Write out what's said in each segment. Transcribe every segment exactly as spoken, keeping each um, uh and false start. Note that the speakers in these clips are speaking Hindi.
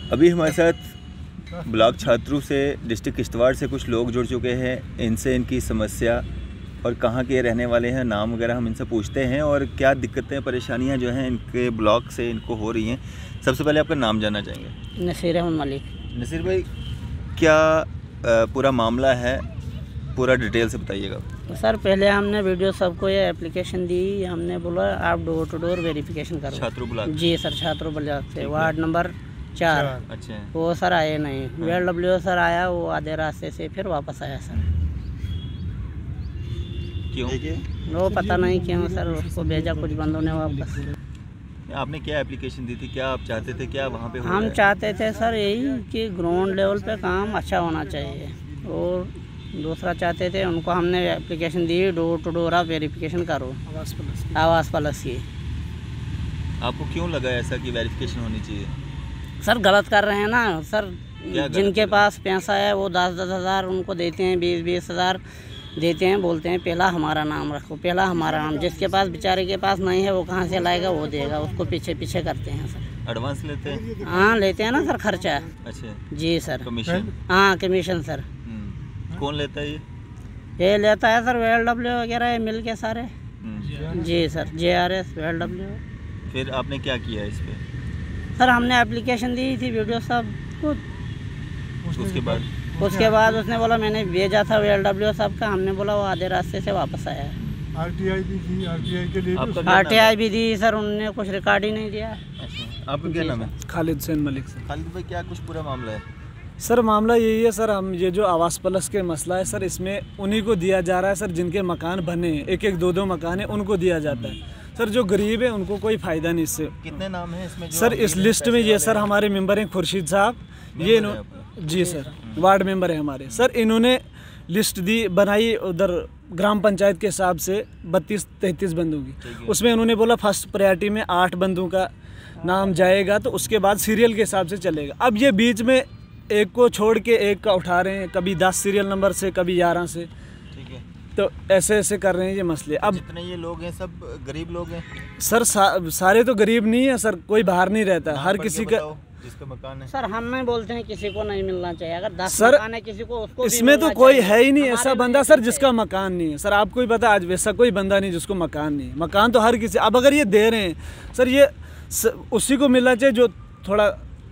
अभी हमारे साथ ब्लॉक छात्रों से डिस्ट्रिक्ट किश्तवाड़ से कुछ लोग जुड़ चुके हैं। इनसे इनकी समस्या और कहाँ के रहने वाले हैं, नाम वगैरह हम इनसे पूछते हैं और क्या दिक्कतें परेशानियां जो हैं इनके ब्लॉक से इनको हो रही हैं। सबसे पहले आपका नाम जानना चाहेंगे। नसीर अहमद मलिक। नसीर भाई, क्या पूरा मामला है, पूरा डिटेल से बताइएगा। सर पहले हमने वीडियो सबको ये एप्लीकेशन दी, हमने बोला आप डोर टू डोर वेरिफिकेशन करो। छात्रों ब्लॉक? जी सर, छात्रों ब्लॉक से वार्ड नंबर चार। अच्छा। वो सर आए नहीं। वी एल डब्ल्यू सर आया, वो आधे रास्ते से फिर वापस आया सर। क्यों? वो पता नहीं क्यों सर, उसको भेजा कुछ बंदों ने वापस। आपने क्या एप्लीकेशन दी थी, क्या आप चाहते थे, क्या वहाँ पे हो हम चाहते थे सर यही कि ग्राउंड लेवल पे काम अच्छा होना चाहिए, और दूसरा चाहते थे उनको हमने एप्लीकेशन दी डोर टू डोर आप वेरिफिकेशन करो आवास प्लस आवास प्लस की। आपको क्यों लगा ऐसा कि वेरिफिकेशन होनी चाहिए? सर गलत कर रहे हैं ना सर, जिनके पास पैसा है वो दस दस हज़ार उनको देते हैं, बीस बीस हज़ार देते हैं, बोलते हैं पहला हमारा नाम रखो, पहला हमारा नाम। जिसके पास बेचारे के पास नहीं है वो कहाँ से लाएगा, वो देगा, उसको पीछे पीछे करते हैं सर। एडवांस लेते हैं? हाँ लेते हैं ना सर, खर्चा। अच्छा जी सर। कमीशन? हाँ कमीशन सर। कौन लेता है ये? ये लेता है सर वी एल डब्ल्यू वगैरह ये मिल के सारे। जी sir, J R S V L W. फिर आपने क्या किया इस पे? सर हमने एप्लीकेशन दी थी वीडियो सब को। उसके बाद उसके बाद उसने बोला मैंने भेजा था वी एल डब्ल्यू साहब का, हमने बोला वो आधे रास्ते से वापस आया है। आर टी आई भी दी, आर टी आई के लिए आर टी आई भी दी सर, उन्होंने कुछ रिकॉर्ड ही नहीं दिया। अच्छा, आपका क्या नाम है? खालिद हुसैन मलिक सर। खालिद भाई, क्या कुछ पूरा मामला है? सर मामला यही है सर, हम ये जो आवास प्लस के मसला है सर, इसमें उन्हीं को दिया जा रहा है सर जिनके मकान बने हैं, एक एक दो दो मकान है उनको दिया जाता है सर। जो गरीब है उनको कोई फ़ायदा नहीं इससे। कितने नाम हैं इसमें? सर इस लिस्ट में ये सर हमारे मेंबर हैं खुर्शीद साहब, ये जी सर वार्ड मेंबर है हमारे। सर इन्होंने लिस्ट दी बनाई उधर ग्राम पंचायत के हिसाब से बत्तीस तैंतीस बंदों की, उसमें उन्होंने बोला फर्स्ट प्रायोरिटी में आठ बंदों का नाम जाएगा, तो उसके बाद सीरियल के हिसाब से चलेगा। अब ये बीच में एक को छोड़ के एक का उठा रहे हैं, कभी दस सीरियल नंबर से, कभी ग्यारह से, ठीक है, तो ऐसे ऐसे कर रहे हैं ये मसले। अब जितने ये लोग हैं सब गरीब लोग हैं सर, सा, सारे तो गरीब नहीं है सर, कोई बाहर नहीं रहता, हर किसी का जिसका मकान है। सर हम नहीं बोलते हैं किसी को नहीं मिलना चाहिए, अगर दस सर मकान है किसी को उसको इसमें तो कोई है ही नहीं ऐसा बंदा सर जिसका मकान नहीं है सर। आपको ही पता आज वैसा कोई बंदा नहीं जिसको मकान नहीं है। मकान तो हर किसी, अब अगर ये दे रहे हैं सर, ये उसी को मिलना चाहिए जो थोड़ा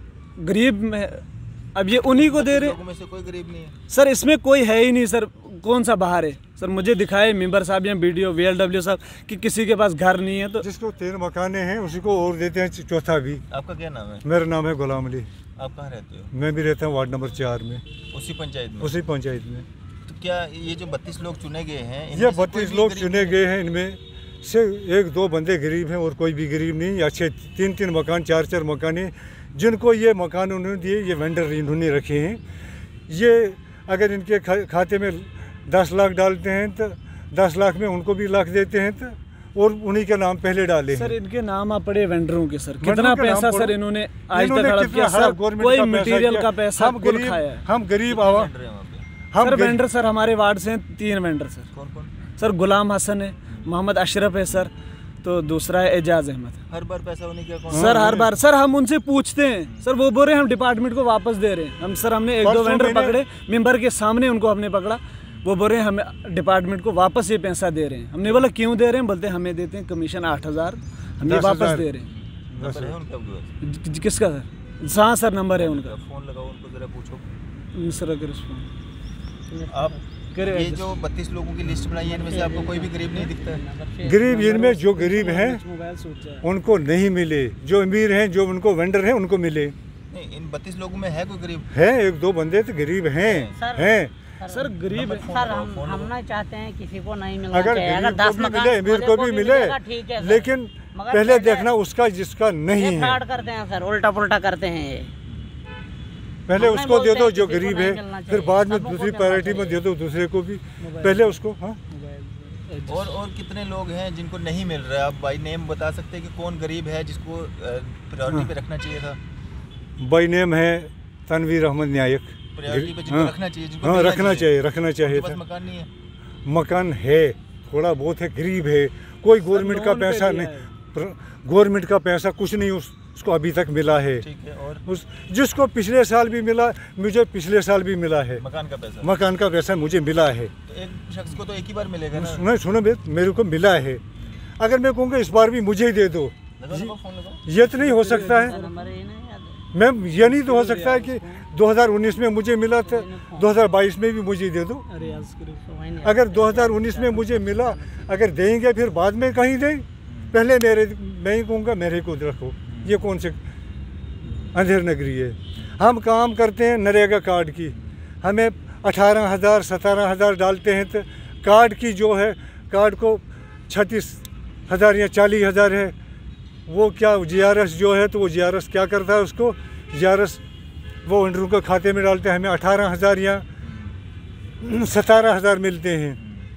गरीब में। अब ये उन्हीं को दे रहे हैं, में से कोई गरीब नहीं है सर, इसमें कोई है ही नहीं सर। कौन सा बाहर है सर? मुझे दिखाए मेंबर साहब या वीडियो वी एल डब्ल्यू साहब कि किसी के पास घर नहीं है, तो जिसको तीन मकाने हैं उसी को और देते हैं चौथा भी। आपका क्या नाम है? मेरा नाम है गुलाम अली। आप कहाँ रहते हो? मैं भी रहता हूँ वार्ड नंबर चार में, उसी पंचायत में? उसी पंचायत में। तो क्या ये जो बत्तीस लोग चुने गए हैं, ये बत्तीस लोग चुने गए हैं, इनमें से एक दो बंदे गरीब हैं और कोई भी गरीब नहीं। अच्छे तीन तीन मकान, चार चार मकान, जिनको ये मकान उन्होंने दिए, ये वेंडर इन्होंने रखे हैं। ये अगर इनके खा, खाते में दस लाख डालते हैं तो दस लाख में उनको भी लाख देते हैं, तो और उन्हीं के नाम पहले डाले सर। इनके नाम आप पड़े वेंडरों के सर, कितना पैसा सर इन्होंने आज तक हड़प किया सर, कोई मटेरियल का पैसा कुल खाया है। हम गरीब आवा हम वेंडर सर हमारे वार्ड से तीन वेंडर सर। कौन कौन? सर गुलाम हसन है, मोहम्मद अशरफ है सर, तो दूसरा है एजाज अहमद। हर बार पैसा होने क्या कौन? सर हर बार सर हम उनसे पूछते हैं सर, वो बोल रहे हैं हम डिपार्टमेंट को वापस दे रहे हैं। हम सर हमने एक दो वेंडर पकड़े, मेंबर के सामने उनको हमने पकड़ा, वो बोल रहे हैं हमें डिपार्टमेंट को वापस ये पैसा दे रहे हैं। हमने बोला क्यों दे रहे हैं? बोलते हैं हमें देते हैं कमीशन आठ हज़ार, हम ये वापस दे रहे हैं। किसका सर? हाँ सर नंबर है उनका, फोन लगाओ उनको जरा पूछो सर। अगर आप ये जो बत्तीस लोगों की लिस्ट बनाई है, इनमें से आपको कोई भी गरीब नहीं दिखता है? गरीब इनमें जो गरीब हैं उनको नहीं मिले, जो अमीर हैं, जो उनको वेंडर हैं उनको मिले। नहीं, इन बत्तीस लोगं में है कोई गरीब? है, एक दो बंदे तो गरीब हैं हैं सर। गरीब सर हम हम नहीं चाहते हैं किसी को नहीं मिलना अगर चाहिए, अगर दस मकान मिले, अमीर को भी मिले, लेकिन पहले देखना उसका जिसका नहीं है। फ्रॉड करते हैं सर, उल्टा पुल्टा करते हैं ये। पहले उसको दे दो जो गरीब है, फिर बाद में दूसरी प्रायोरिटी में दे दो दूसरे को भी, पहले उसको। हाँ और और कितने लोग हैं जिनको नहीं मिल रहा है? आप बाई नेम बता सकते हैं कि कौन गरीब है जिसको प्रायोरिटी पे रखना चाहिए था? बाई नेम है तनवीर अहमद नायक। प्रायोरिटी पे जिनको रखना चाहिए, जिनको हाँ रखना चाहिए, रखना चाहिए था। मकान नहीं है? मकान है, थोड़ा बहुत है, गरीब है, कोई गवर्नमेंट का पैसा नहीं, गवर्नमेंट का पैसा कुछ नहीं उस उसको अभी तक मिला है। ठीक है। और उस जिसको पिछले साल भी मिला, मुझे पिछले साल भी मिला है। मकान का पैसा मकान का पैसा मुझे मिला है। तो एक शख्स को तो एक ही बार मिलेगा ना? नहीं सुनो, मेरे को मिला है। अगर मैं कहूँगा इस बार भी मुझे ही दे दो, ये तो नहीं हो सकता है। मैं ये नहीं तो हो सकता है कि दो हज़ार उन्नीस में मुझे मिला था, दो हज़ार बाईस में भी मुझे दे दो। अगर दो हज़ार उन्नीस में मुझे मिला, अगर देंगे फिर बाद में कहीं दें, पहले मेरे मैं ही कहूँगा मेरे को रखो। ये कौन से अंधेर नगरी है? हम काम करते हैं नरेगा कार्ड की, हमें अठारह हज़ार सतारह हज़ार डालते हैं, तो कार्ड की जो है कार्ड को छत्तीस हज़ार या चालीस हज़ार है। वो क्या जी आर एस जो है, तो वो जी आर एस क्या करता है, उसको जी आर एस वो वेंडरों के खाते में डालते हैं। हमें अठारह हज़ार या सतारह हज़ार मिलते हैं,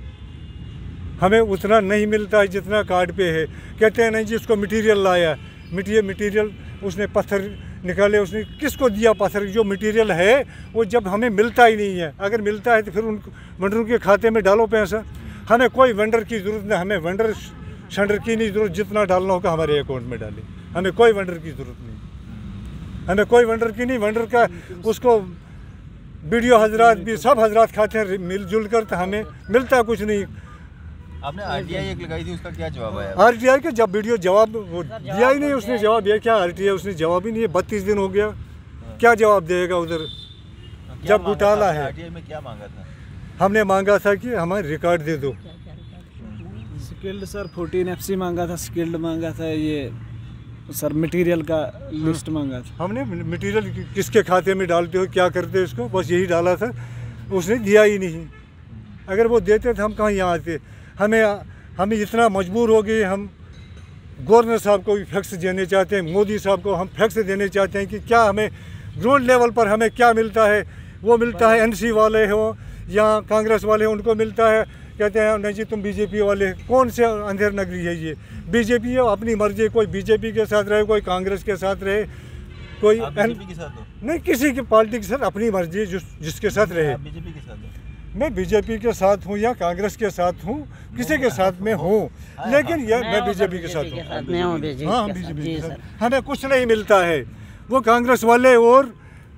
हमें उतना नहीं मिलता है जितना कार्ड पे है। कहते हैं नहीं जी उसको मटेरियल लाया, मटीरियल मटीरियल उसने पत्थर निकाले, उसने किसको दिया पत्थर? जो मटेरियल है वो जब हमें मिलता ही नहीं है। अगर मिलता है तो फिर उन वेंडरों के खाते में डालो पैसा। हमें कोई वेंडर की ज़रूरत नहीं, हमें वेंडर शेंडर की नहीं ज़रूरत, जितना डालना होगा हमारे अकाउंट में डालें। हमें कोई वेंडर की ज़रूरत नहीं, हमें कोई वेंडर की नहीं। वेंडर का उसको वीडियो हजरात भी सब हजरात खाते हैं मिलजुल कर, तो हमें मिलता कुछ नहीं। आपने आर टी आई एक लगाई थी, उसका क्या जवाब आया? आर टी आई का जब वीडियो जवाब वो दिया ही नहीं उसने। जवाब दिया क्या? आर टी आई उसने जवाब ही नहीं है। बत्तीस दिन हो गया, क्या जवाब देगा उधर जब घोटाला है? आर टी आई में क्या मांगा था? हमने मांगा था कि हमारे रिकॉर्ड दे दो। Skilled sir fourteen F C मांगा था, स्किल्ड मांगा था, ये सर मटेरियल का लिस्ट मांगा था। हमने मटेरियल किसके खाते में डालते हो, क्या करते हो इसको, बस यही डाला था। उसने दिया ही नहीं। अगर वो देते तो हम कहाँ यहाँ आते? हमें हमें इतना मजबूर हो गए, हम गवर्नर साहब को भी फैक्स देने चाहते हैं, मोदी साहब को हम फैक्स देने चाहते हैं कि क्या हमें ग्राउंड लेवल पर हमें क्या मिलता है। वो मिलता है एन सी वाले हो या कांग्रेस वाले हो, उनको मिलता है, कहते हैं नहीं जी तुम बीजेपी वाले। कौन से अंधेर नगरी है ये? बीजेपी है, अपनी मर्जी, कोई बीजेपी के साथ रहे, कोई कांग्रेस के साथ रहे, कोई बीजेपी के साथ हो? नहीं, किसी की पार्टी के साथ अपनी मर्जी, जिस जिसके साथ रहे। बीजेपी के साथ हो? मैं बीजेपी के साथ हूँ या कांग्रेस के साथ हूँ, किसी के साथ में हूँ, लेकिन ये मैं बीजेपी के साथ हूँ। हाँ बीजेपी के साथ। हमें कुछ नहीं मिलता है। वो कांग्रेस वाले और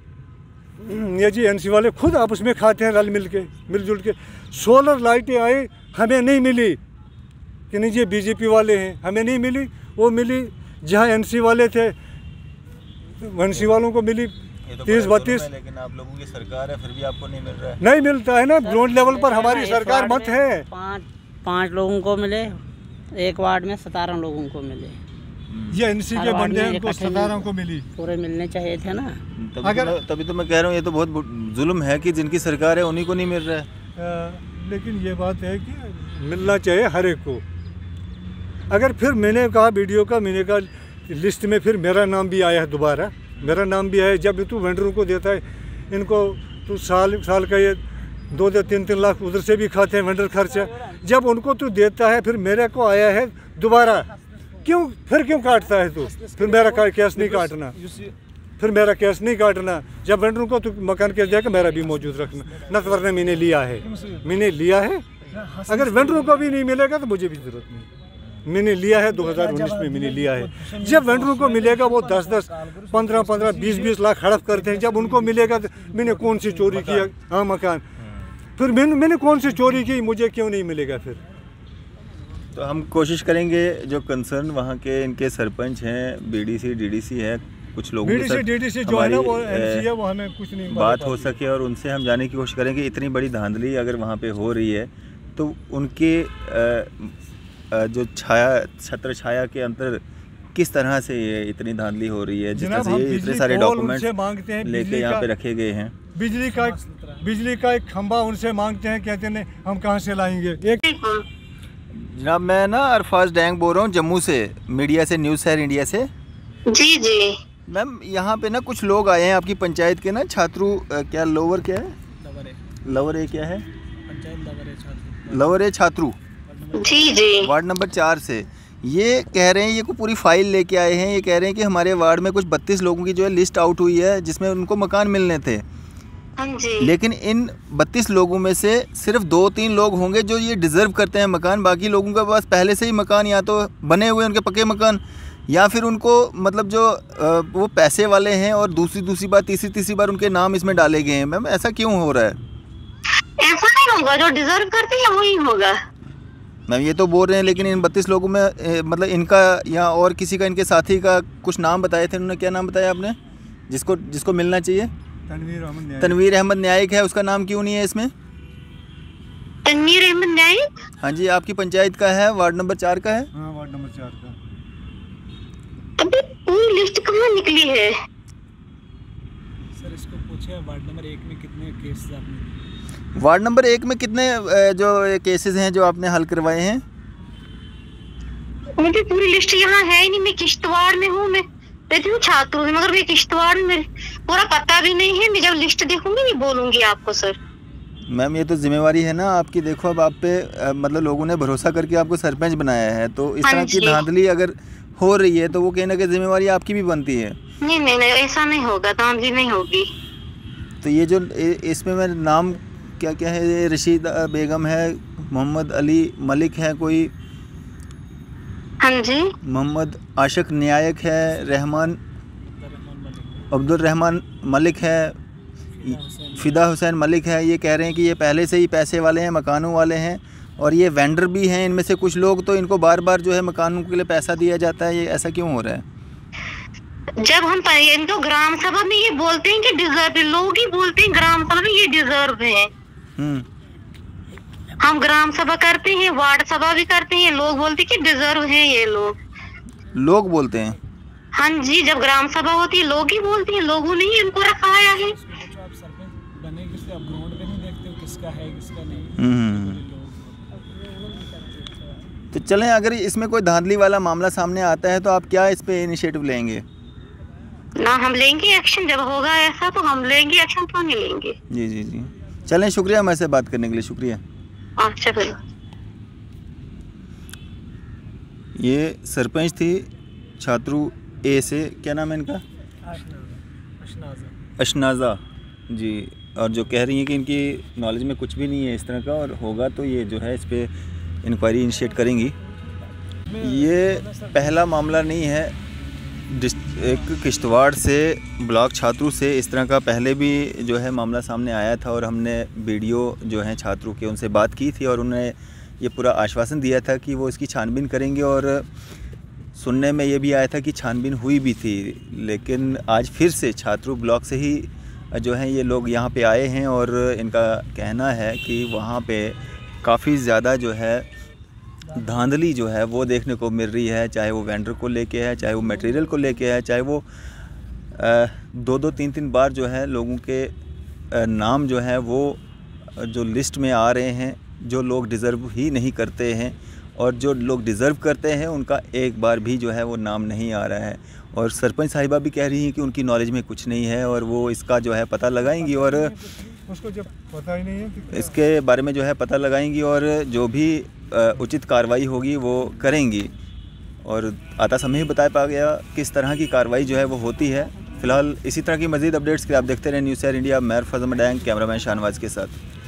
ये जी एनसी वाले खुद आपस में खाते हैं रल मिल के मिलजुल के। सोलर लाइटें आई, हमें नहीं मिली कि नहीं ये बीजेपी वाले हैं, हमें नहीं मिली। वो मिली जहाँ एनसी वाले थे, एनसी वालों को मिली तीस बत्तीस। लेकिन आप लोगों की सरकार है, फिर भी आपको नहीं मिल रहा है। नहीं मिलता है ना, ग्राउंड लेवल पर हमारी सरकार मत है। पाँच पाँच लोगों को मिले, एक वार्ड में सतारह लोगों को मिले। ये एनसी के बंदे हैं, उनको सतारह को मिली। पूरे मिलने चाहिए थे ना। तभी अगर तो तभी तो मैं कह रहा हूँ ये तो बहुत जुल्म है कि जिनकी सरकार है उन्हीं को नहीं मिल रहा है। आ, लेकिन ये बात है कि मिलना चाहिए हर एक को। अगर फिर मैंने कहा वीडियो का, मैंने कहा लिस्ट में फिर मेरा नाम भी आया है, दोबारा मेरा नाम भी आया। जब तू वेंडरों को देता है, इनको तू साल साल का ये दो दो तीन तीन लाख उधर से भी खाते हैं वेंडर खर्चा, जब उनको तू देता है फिर मेरे को आया है दोबारा। क्यों फिर क्यों काटता है तू? फिर मेरा केस नहीं काटना, फिर मेरा केस नहीं काटना। जब वेंडरों को तू मकान केस देगा मेरा भी मौजूद रखना, न तो वरना मैंने लिया है, मैंने लिया है। अगर वेंडरों को भी नहीं मिलेगा तो मुझे भी जरूरत नहीं। मैंने लिया है, दो हज़ार उन्नीस में मैंने लिया है। जब वेंडरों को मिलेगा वो दस दस पंद्रह पंद्रह बीस बीस लाख हड़प करते हैं। जब उनको मिलेगा तो मैंने कौन सी चोरी किया? हाँ मकान। फिर मैंने मैंने कौन सी चोरी की, मुझे क्यों नहीं मिलेगा? फिर तो हम कोशिश करेंगे, जो कंसर्न वहाँ के इनके सरपंच हैं, बीडीसी डीडीसी है, कुछ लोगों के साथ डीडीसी जो है ना वो एमसी है, वो हमें कुछ नहीं बात हो सके और उनसे हम जानने की कोशिश करेंगे। इतनी बड़ी धांधली अगर वहाँ पे हो रही है तो उनके जो छाया छत्र छाया के अंदर किस तरह से ये इतनी धांधली हो रही है, जिस तरह से ये इतने सारे डॉक्यूमेंट्स लेके यहाँ पे रखे गए हैं। बिजली का बिजली का एक खंभा उनसे मांगते हैं, कहते हैं हम कहाँ से लाएंगे। एक जनाब मैं ना अरफाज डैंग बोल रहा हूँ जम्मू से, मीडिया से, न्यूज़ शहर इंडिया से। जी जी मैम यहाँ पे ना कुछ लोग आए हैं आपकी पंचायत के ना, छात्रु क्या लोअर क्या है, लोअर ए क्या है, लोअर ए छात्रु जी जी वार्ड नंबर चार से। ये कह रहे हैं, ये को पूरी फाइल लेके आए हैं, ये कह रहे हैं कि हमारे वार्ड में कुछ बत्तीस लोगों की जो है लिस्ट आउट हुई है जिसमें उनको मकान मिलने थे। हाँ जी। लेकिन इन बत्तीस लोगों में से सिर्फ दो तीन लोग होंगे जो ये डिज़र्व करते हैं मकान। बाकी लोगों के पास पहले से ही मकान या तो बने हुए उनके पक्के मकान, या फिर उनको मतलब जो आ, वो पैसे वाले हैं और दूसरी दूसरी बार तीसरी तीसरी बार उनके नाम इसमें डाले गए हैं? मैम ऐसा क्यों हो रहा है? ऐसा नहीं होगा, जो डिजर्व करते हैं वही होगा। मैम ये तो बोल रहे हैं, लेकिन इन बत्तीस लोगों में ए, मतलब इनका या और किसी का, इनके साथी का कुछ नाम बताए थे उन्होंने? क्या नाम बताया आपने जिसको जिसको मिलना चाहिए? तनवीर अहमद न्यायिक। तनवीर अहमद न्यायिक है, उसका नाम क्यों नहीं है इसमें? तनवीर अहमद न्यायिक? हाँ जी, आपकी पंचायत का है, वार्ड नंबर चार का है। हाँ, वार्ड नंबर चार का। अभी पूरी लिस्ट कहाँ निकली है? सर इसको पूछे वार्ड नंबर एक में कितने केस आपने? वार्ड नंबर एक में कितने जो केसेस हैं जो आपने हल करवाए हैं? मुझे पूरी लिस्ट यहाँ है ही नहीं। मैं किश्तवाड़ में हूँ, मैं रहती हूँ छात्रों में, मगर मैं किश्तवाड़ में पूरा पता भी नहीं है। मैं जब लिस्ट देखूंगी मैं बोलूंगी आपको सर। मैम ये तो जिम्मेवारी है ना आपकी। देखो अब आप पे आ, मतलब लोगों ने भरोसा करके आपको सरपंच बनाया है, तो इस तरह की धांधली अगर हो रही है तो वो कहीं ना कहीं जिम्मेवारी आपकी भी बनती है। नहीं नहीं नहीं, ऐसा नहीं होगा, धांधली नहीं होगी। तो ये जो इसमें मेरे नाम क्या क्या है? ये रशीद बेगम है, मोहम्मद अली मलिक है कोई, हाँ जी, मोहम्मद आशिक न्यायक है, रहमान अब्दुल रहमान मलिक है, फ़िदा हुसैन मलिक है। ये कह रहे हैं कि ये पहले से ही पैसे वाले हैं, मकानों वाले हैं, और ये वेंडर भी हैं इनमें से कुछ लोग, तो इनको बार बार जो है मकानों के लिए पैसा दिया जाता है। ये ऐसा क्यों हो रहा है? जब हम इनको ग्राम सभा में ये बोलते हैं कि डिजर्व, लोग ही बोलते हैं ग्राम सभा में ये डिजर्व है। हम ग्राम सभा करते हैं, वार्ड सभा भी करते हैं, लोग बोलते हैं कि डिजर्व है ये लोग। लोग बोलते हैं? हाँ जी, जब ग्राम सभा होती है लोग ही बोलते हैं, लोगों ने ही इनको रखाया है। तो चलें, अगर इसमें कोई धांधली वाला मामला सामने आता है तो आप क्या इस पे इनिशिएटिव लेंगे? ना हम लेंगे एक्शन, जब होगा ऐसा तो हम लेंगे एक्शन, तो नहीं लेंगे। जी जी जी, चलें, शुक्रिया मेरे से बात करने के लिए, शुक्रिया। अच्छा फिर ये सरपंच थी छात्रू ए से, क्या नाम है इनका? अशनाज़ा जी। और जो कह रही हैं कि इनकी नॉलेज में कुछ भी नहीं है इस तरह का, और होगा तो ये जो है इस पर इंक्वायरी इनिशिएट करेंगी। ये पहला मामला नहीं है, एक किश्तवाड़ से ब्लॉक छात्रू से इस तरह का पहले भी जो है मामला सामने आया था, और हमने वीडियो जो हैं छात्रों के उनसे बात की थी, और उन्होंने ये पूरा आश्वासन दिया था कि वो इसकी छानबीन करेंगे, और सुनने में ये भी आया था कि छानबीन हुई भी थी। लेकिन आज फिर से छात्रू ब्लॉक से ही जो हैं ये लोग यहाँ पे आए हैं, और इनका कहना है कि वहाँ पे काफ़ी ज़्यादा जो है धांधली जो है वो देखने को मिल रही है, चाहे वो वेंडर को लेके है, चाहे वो मटेरियल को लेके है, चाहे वो दो दो तीन तीन बार जो है लोगों के नाम जो है वो जो लिस्ट में आ रहे हैं, जो लोग डिज़र्व ही नहीं करते हैं, और जो लोग डिज़र्व करते हैं उनका एक बार भी जो है वो नाम नहीं आ रहा है। और सरपंच साहिबा भी कह रही हैं कि उनकी नॉलेज में कुछ नहीं है, और वो इसका जो है पता लगाएंगी, और उसको जब पता ही नहीं है कि इसके बारे में जो है पता लगाएंगी, और जो भी उचित कार्रवाई होगी वो करेंगी। और आता समय ही बता पा गया किस तरह की कार्रवाई जो है वो होती है। फ़िलहाल इसी तरह की मज़ीद अपडेट्स के आप देखते रहें न्यूज़ शेयर इंडिया। मैं फजल मडैंग, कैमरामैन शाहनवाज के साथ।